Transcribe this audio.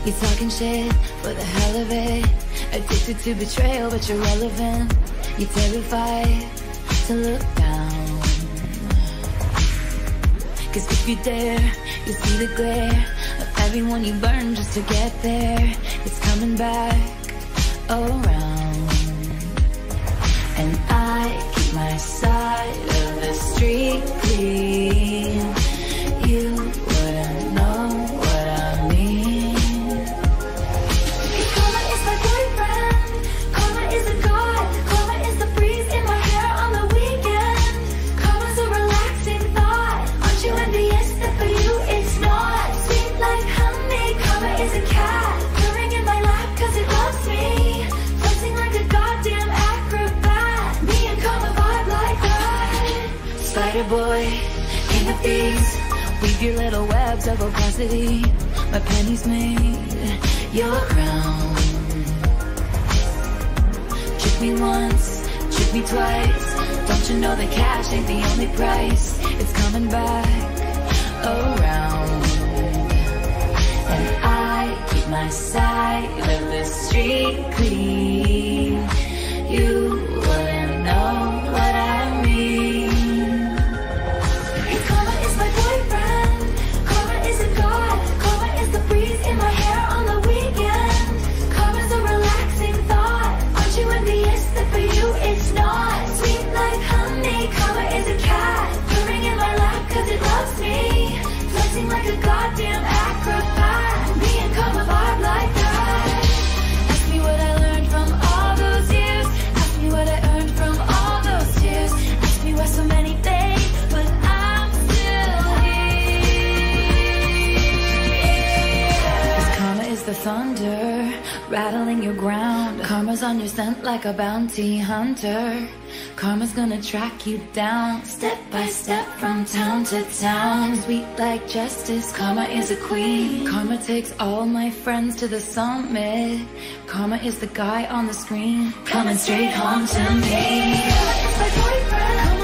You're talking shit for the hell of it. Addicted to betrayal, but you're relevant. You're terrified to look down. Cause if you dare, you see the glare of everyone you burn just to get there. It's coming back around. And I keep my side of the street clean. You wouldn't know what I mean. Karma is my boyfriend. Karma is a god. Karma is the breeze in my hair on the weekend. Karma's a relaxing thought. Aren't you envious that for you it's not? Sweet like honey. Karma is a cat purring in my lap cause it loves me. Flexing like a goddamn acrobat. Me and Karma vibe like that. Spiderboy, king of thieves. Weave your little webs of opacity. My pennies made your crown. Trick me once, trick me twice. Don't you know that cash ain't the only price? It's coming back around. And I keep my side of the street clean. You wouldn't know what I mean. Karma is my boyfriend. Karma is a god. Karma is the breeze in my hair on the weekend. Karma's a relaxing thought. Aren't you envious that for you it's not? Sweet like honey. Karma is a cat purring in my lap cause it loves me. Flexing like a goddamn acrobat. Me and Karma vibe like that. Ask me what I learned from all those years. Ask me what I earned from all those tears. Ask me why so many days, but I'm still here. 'Cause karma is the thunder rattling your ground. Karma's on your scent like a bounty hunter. Karma's gonna track you down, step by step from town to town. Sweet like justice, karma is a queen. Karma takes all my friends to the summit. Karma is the guy on the screen, coming straight home to me. Karma is my boyfriend.